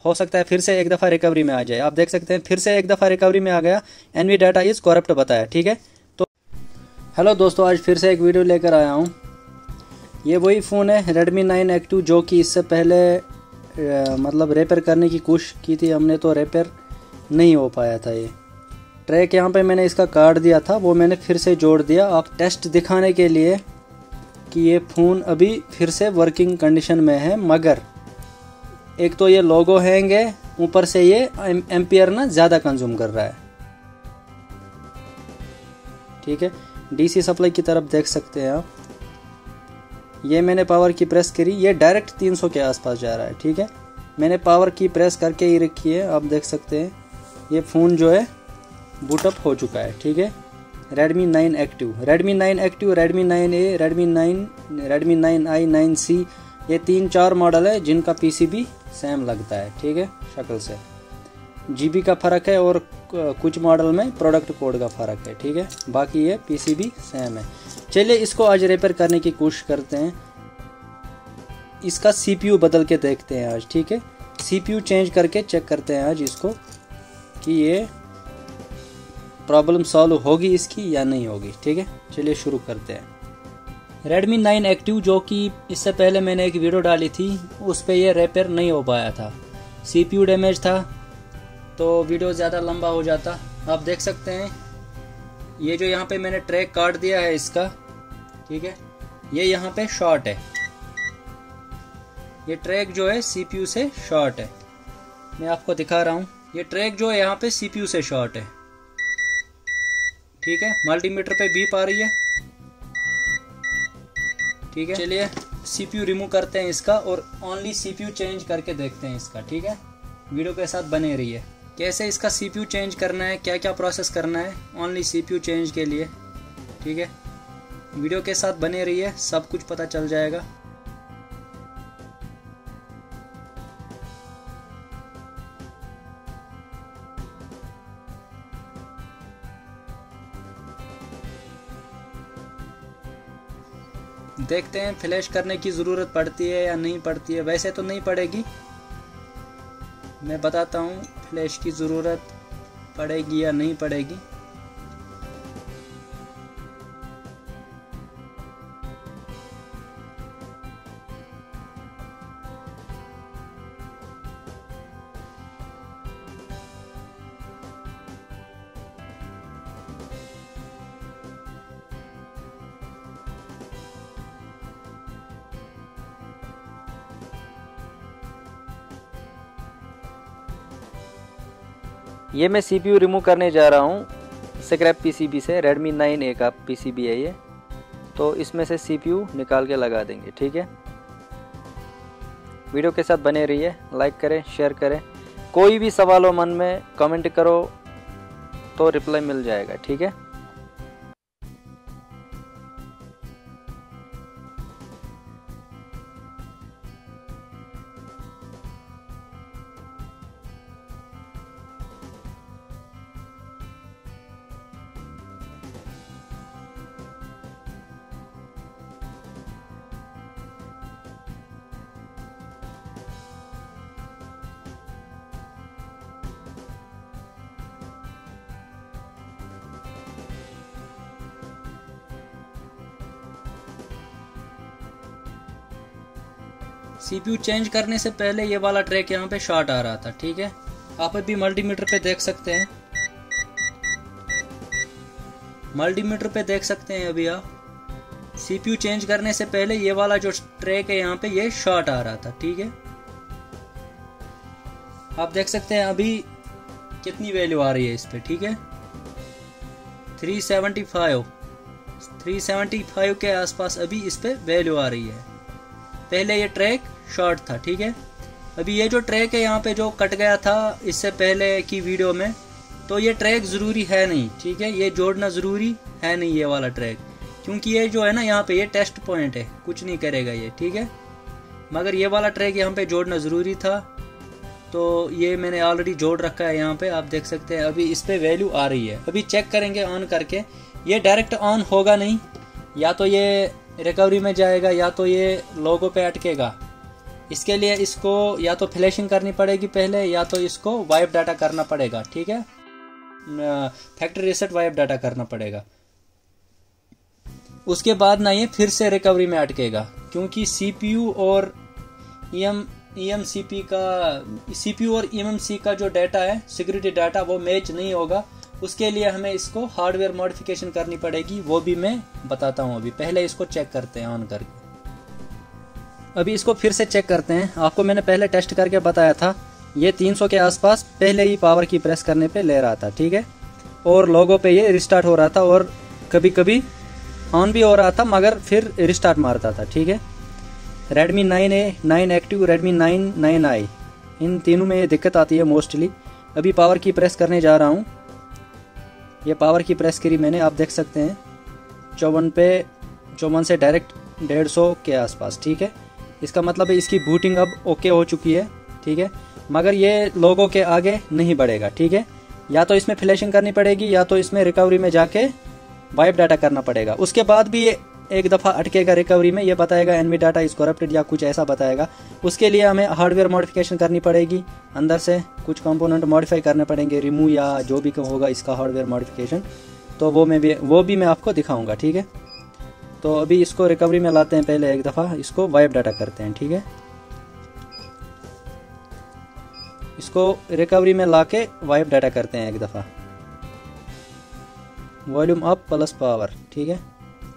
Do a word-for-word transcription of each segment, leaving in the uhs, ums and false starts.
हो सकता है फिर से एक दफ़ा रिकवरी में आ जाए। आप देख सकते हैं फिर से एक दफ़ा रिकवरी में आ गया, एनवी डाटा इज़ करप्ट बताया। ठीक है, तो हेलो दोस्तों, आज फिर से एक वीडियो लेकर आया हूँ। ये वही फ़ोन है रेडमी नाइन एक्टिव जो कि इससे पहले आ, मतलब रिपेयर करने की कोशिश की थी हमने, तो रिपेयर नहीं हो पाया था। ये ट्रैक यहाँ पे मैंने इसका काट दिया था, वो मैंने फिर से जोड़ दिया आप टेस्ट दिखाने के लिए कि ये फ़ोन अभी फिर से वर्किंग कंडीशन में है। मगर एक तो ये लोगो हैंग है, ऊपर से ये एम्पियर ना ज़्यादा कंज्यूम कर रहा है। ठीक है, डीसी सप्लाई की तरफ देख सकते हैं आप। ये मैंने पावर की प्रेस करी, ये डायरेक्ट तीन सौ के आसपास जा रहा है। ठीक है, मैंने पावर की प्रेस करके ही रखी है, आप देख सकते हैं ये फ़ोन जो है बूटअप हो चुका है। ठीक है, Redmi nine active, Redmi nine active, Redmi nine A, Redmi nine, Redmi nine I, nine C, ये तीन चार मॉडल है जिनका पीसीबी सेम लगता है। ठीक है, शक्ल से जीबी का फ़र्क है और कुछ मॉडल में प्रोडक्ट कोड का फ़र्क है। ठीक है, बाकी ये पीसीबी सेम है। चलिए इसको आज रिपेयर करने की कोशिश करते हैं। इसका सीपीयू बदल के देखते हैं आज। ठीक है, सीपीयू चेंज करके चेक करते हैं आज इसको कि ये प्रॉब्लम सॉल्व होगी इसकी या नहीं होगी। ठीक है, चलिए शुरू करते हैं। रेडमी नाइन एक्टिव जो कि इससे पहले मैंने एक वीडियो डाली थी, उस पर यह रिपेयर नहीं हो पाया था, सीपीयू डैमेज था, तो वीडियो ज़्यादा लंबा हो जाता। आप देख सकते हैं ये जो यहाँ पे मैंने ट्रैक काट दिया है इसका। ठीक है, ये यहाँ पे शॉर्ट है, ये ट्रैक जो है सीपीयू से शॉर्ट है। मैं आपको दिखा रहा हूँ, ये ट्रैक जो है यहाँ पे सीपीयू से शॉर्ट है। ठीक है, मल्टीमीटर पे बीप आ रही है। ठीक है, चलिए सीपीयू रिमूव करते हैं इसका और ओनली सीपीयू चेंज करके देखते हैं इसका। ठीक है, वीडियो के साथ बने रहिए। कैसे इसका सीपीयू चेंज करना है, क्या क्या प्रोसेस करना है ओनली सीपीयू चेंज के लिए। ठीक है, वीडियो के साथ बने रहिए, सब कुछ पता चल जाएगा। देखते हैं फ्लैश करने की ज़रूरत पड़ती है या नहीं पड़ती है। वैसे तो नहीं पड़ेगी, मैं बताता हूँ फ्लैश की ज़रूरत पड़ेगी या नहीं पड़ेगी। ये मैं सीपीयू रिमूव करने जा रहा हूँ स्क्रैप पीसीबी से। रेडमी नाइन ए का पीसीबी है ये, तो इसमें से सीपीयू निकाल के लगा देंगे। ठीक है, वीडियो के साथ बने रहिए, लाइक करें, शेयर करें। कोई भी सवाल हो मन में कमेंट करो तो रिप्लाई मिल जाएगा। ठीक है, सीपीयू चेंज करने से पहले ये वाला ट्रैक यहाँ पे शॉर्ट आ रहा था। ठीक है, आप अभी मल्टीमीटर पे देख सकते हैं, मल्टीमीटर पे देख सकते हैं अभी आप। सीपीयू चेंज करने से पहले ये वाला जो ट्रैक है यहाँ पे ये शॉर्ट आ रहा था। ठीक है, आप देख सकते हैं अभी कितनी वैल्यू आ रही है इस पे। ठीक है, three seventy five, three seventy five के आसपास अभी इस पे वैल्यू आ रही है। पहले ये ट्रैक शॉर्ट था। ठीक है, अभी ये जो ट्रैक है यहाँ पे जो कट गया था इससे पहले की वीडियो में, तो ये ट्रैक ज़रूरी है नहीं। ठीक है, ये जोड़ना ज़रूरी है नहीं ये वाला ट्रैक, क्योंकि ये जो है ना यहाँ पे ये टेस्ट पॉइंट है, कुछ नहीं करेगा ये। ठीक है, मगर ये वाला ट्रैक यहाँ पे जोड़ना ज़रूरी था, तो ये मैंने ऑलरेडी जोड़ रखा है। यहाँ पे आप देख सकते हैं अभी इस पे वैल्यू आ रही है। अभी चेक करेंगे ऑन करके, ये डायरेक्ट ऑन होगा नहीं, या तो ये रिकवरी में जाएगा या तो ये लोगो पे अटकेगा। इसके लिए इसको या तो फ्लैशिंग करनी पड़ेगी पहले, या तो इसको वाइप डाटा करना पड़ेगा, ठीक है, फैक्ट्री रीसेट वाइप डाटा करना पड़ेगा। उसके बाद ना ये फिर से रिकवरी में अटकेगा, क्योंकि सीपीयू और ईएम ईएमसीपी का सीपीयू और ईएमसी का जो डाटा है, सिक्योरिटी डाटा, वो मैच नहीं होगा। उसके लिए हमें इसको हार्डवेयर मॉडिफिकेशन करनी पड़ेगी, वो भी मैं बताता हूँ। अभी पहले इसको चेक करते हैं ऑन करके। अभी इसको फिर से चेक करते हैं। आपको मैंने पहले टेस्ट करके बताया था, ये तीन सौ के आसपास पहले ही पावर की प्रेस करने पे ले रहा था, ठीक है, और लोगों पे ये रिस्टार्ट हो रहा था और कभी कभी ऑन भी हो रहा था मगर फिर रिस्टार्ट मारता था, ठीक है। Redmi nine A, nine active, Redmi nine, nine I, इन तीनों में ये दिक्कत आती है मोस्टली। अभी पावर की प्रेस करने जा रहा हूँ। ये पावर की प्रेस करी मैंने, आप देख सकते हैं चौवन पे चौवन से डायरेक्ट डेढ़ सौ के आसपास, ठीक है। इसका मतलब है इसकी बूटिंग अब ओके हो चुकी है, ठीक है, मगर ये लोगों के आगे नहीं बढ़ेगा, ठीक है। या तो इसमें फ्लैशिंग करनी पड़ेगी या तो इसमें रिकवरी में जाके वाइप डाटा करना पड़ेगा। उसके बाद भी ये एक दफ़ा अटकेगा रिकवरी में, ये बताएगा एनवी डाटा इज करप्टेड या कुछ ऐसा बताएगा। उसके लिए हमें हार्डवेयर मॉडिफिकेशन करनी पड़ेगी, अंदर से कुछ कंपोनेंट मॉडिफाई करने पड़ेंगे, रिमूव या जो भी होगा इसका हार्डवेयर मॉडिफिकेशन, तो वो मैं भी वो भी मैं आपको दिखाऊंगा, ठीक है। तो अभी इसको रिकवरी में लाते हैं, पहले एक दफ़ा इसको वाइप डाटा करते हैं, ठीक है। इसको रिकवरी में लाके वाइप डाटा करते हैं एक दफ़ा, वॉल्यूम अप प्लस पावर, ठीक है।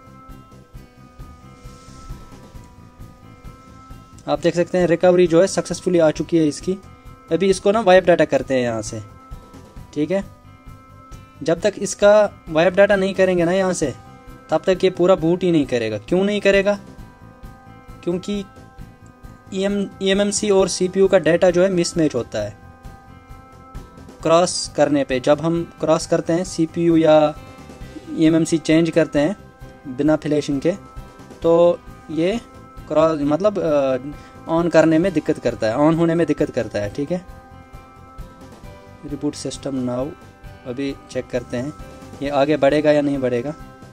आप देख सकते हैं रिकवरी जो है सक्सेसफुली आ चुकी है इसकी। अभी इसको ना वाइप डाटा करते हैं यहाँ से, ठीक है। जब तक इसका वाइप डाटा नहीं करेंगे ना यहाँ से, तब तक ये पूरा बूट ही नहीं करेगा। क्यों नहीं करेगा? क्योंकि ईएम ईएमएमसी और सीपीयू का डाटा जो है मिसमैच होता है क्रॉस करने पे। जब हम क्रॉस करते हैं सीपीयू या ईएमएमसी चेंज करते हैं बिना फ्लैशिंग के, तो ये क्रॉस मतलब ऑन करने में दिक्कत करता है, ऑन होने में दिक्कत करता है, ठीक है। रिबूट सिस्टम नाउ, अभी चेक करते हैं ये आगे बढ़ेगा या नहीं बढ़ेगा।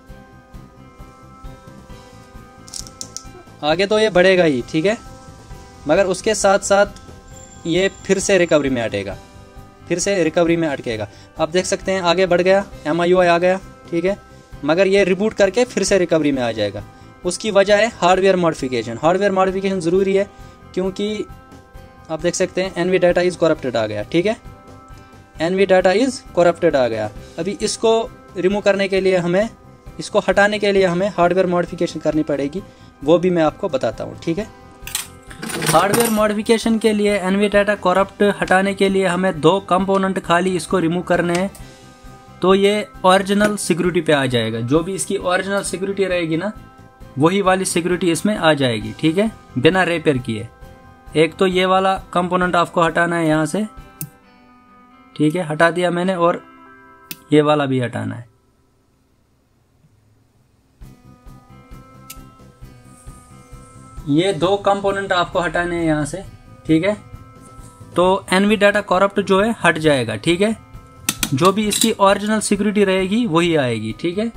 आगे तो ये बढ़ेगा ही, ठीक है, मगर उसके साथ साथ ये फिर से रिकवरी में अटेगा, फिर से रिकवरी में अटकेगा। आप देख सकते हैं आगे बढ़ गया, एम आई यू आई आ गया, ठीक है, मगर ये रिबूट करके फिर से रिकवरी में आ जाएगा। उसकी वजह है हार्डवेयर मॉडिफिकेशन। हार्डवेयर मॉडिफिकेशन ज़रूरी है, क्योंकि आप देख सकते हैं एनवी डाटा इज़ करप्टेड आ गया, ठीक है, एनवी डाटा इज़ करप्टेड आ गया। अभी इसको रिमूव करने के लिए हमें, इसको हटाने के लिए हमें हार्डवेयर मॉडिफिकेशन करनी पड़ेगी, वो भी मैं आपको बताता हूँ, ठीक है। हार्डवेयर मॉडिफिकेशन के लिए एनवी डाटा करप्ट हटाने के लिए हमें दो कंपोनेंट खाली इसको रिमूव करने हैं, तो ये ओरिजिनल सिक्योरिटी पे आ जाएगा। जो भी इसकी ओरिजिनल सिक्योरिटी रहेगी ना, वही वाली सिक्योरिटी इसमें आ जाएगी, ठीक है, बिना रिपेयर किए। एक तो ये वाला कंपोनेंट आपको हटाना है यहाँ से, ठीक है, हटा दिया मैंने, और ये वाला भी हटाना है। ये दो कंपोनेंट आपको हटाने हैं यहाँ से, ठीक है। तो एनवी डाटा करप्ट जो है हट जाएगा, ठीक है। जो भी इसकी ओरिजिनल सिक्योरिटी रहेगी वही आएगी, ठीक है।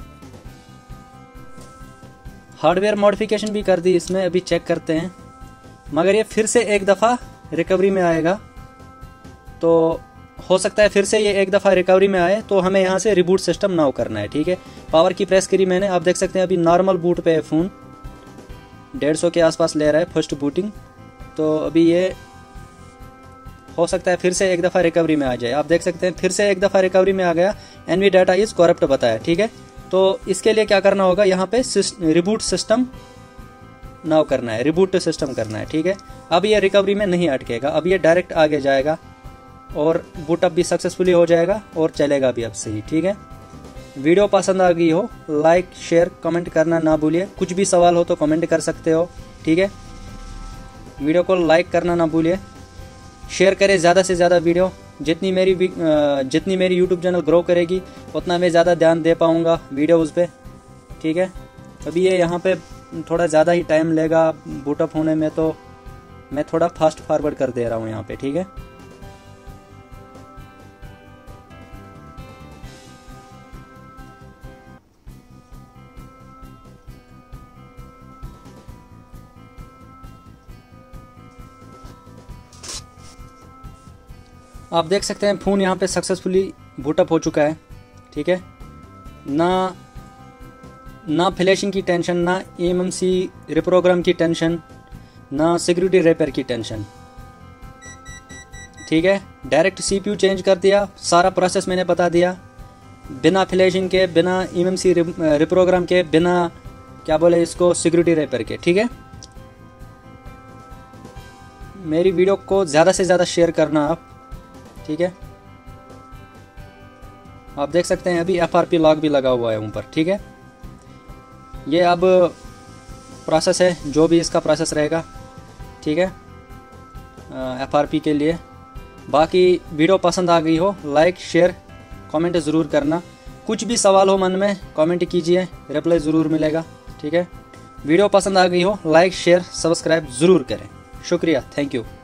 हार्डवेयर मॉडिफिकेशन भी कर दी इसमें, अभी चेक करते हैं, मगर ये फिर से एक दफ़ा रिकवरी में आएगा। तो हो सकता है फिर से ये एक दफ़ा रिकवरी में आए, तो हमें यहाँ से रिबूट सिस्टम नाउ करना है, ठीक है। पावर की प्रेस करी मैंने, आप देख सकते हैं अभी नॉर्मल बूट पे है फ़ोन, डेढ़ सौ के आसपास ले रहा है फर्स्ट बूटिंग। तो अभी ये हो सकता है फिर से एक दफ़ा रिकवरी में आ जाए। आप देख सकते हैं फिर से एक दफ़ा रिकवरी में आ गया, एनवी डाटा इज़ करप्ट बताया, ठीक है। तो इसके लिए क्या करना होगा, यहाँ पे रिबूट सिस्टम नाउ करना है, रिबूट सिस्टम करना है, ठीक है। अब ये रिकवरी में नहीं अटकेगा, अब ये डायरेक्ट आगे जाएगा और बूटअप भी सक्सेसफुली हो जाएगा और चलेगा भी अब से ही, ठीक है। वीडियो पसंद आ गई हो, लाइक शेयर कमेंट करना ना भूलिए। कुछ भी सवाल हो तो कमेंट कर सकते हो, ठीक है। वीडियो को लाइक करना ना भूलिए, शेयर करें ज़्यादा से ज़्यादा वीडियो। जितनी मेरी जितनी मेरी यूट्यूब चैनल ग्रो करेगी उतना मैं ज़्यादा ध्यान दे पाऊँगा वीडियोज़ पे, ठीक है। अभी ये यहाँ पे थोड़ा ज़्यादा ही टाइम लेगा बूटअप होने में, तो मैं थोड़ा फास्ट फॉरवर्ड कर दे रहा हूँ यहाँ पे, ठीक है। आप देख सकते हैं फ़ोन यहाँ पे सक्सेसफुली बूटअप हो चुका है, ठीक है। ना ना फ्लैशिंग की टेंशन, ना एम एम सी रिप्रोग्राम की टेंशन, ना सिक्योरिटी रिपेयर की टेंशन, ठीक है। डायरेक्ट सीपीयू चेंज कर दिया, सारा प्रोसेस मैंने बता दिया, बिना फ्लैशिंग के, बिना एम एम सी रिप्रोग्राम के, बिना क्या बोले इसको सिक्योरिटी रिपेयर के, ठीक है। मेरी वीडियो को ज़्यादा से ज़्यादा शेयर करना आप, ठीक है। आप देख सकते हैं अभी एफ आर पी लॉग भी लगा हुआ है ऊपर, ठीक है। ये अब प्रोसेस है, जो भी इसका प्रोसेस रहेगा, ठीक है, एफ आर पी के लिए। बाकी वीडियो पसंद आ गई हो, लाइक शेयर कमेंट ज़रूर करना। कुछ भी सवाल हो मन में कमेंट कीजिए, रिप्लाई ज़रूर मिलेगा, ठीक है। वीडियो पसंद आ गई हो, लाइक शेयर सब्सक्राइब ज़रूर करें। शुक्रिया, थैंक यू।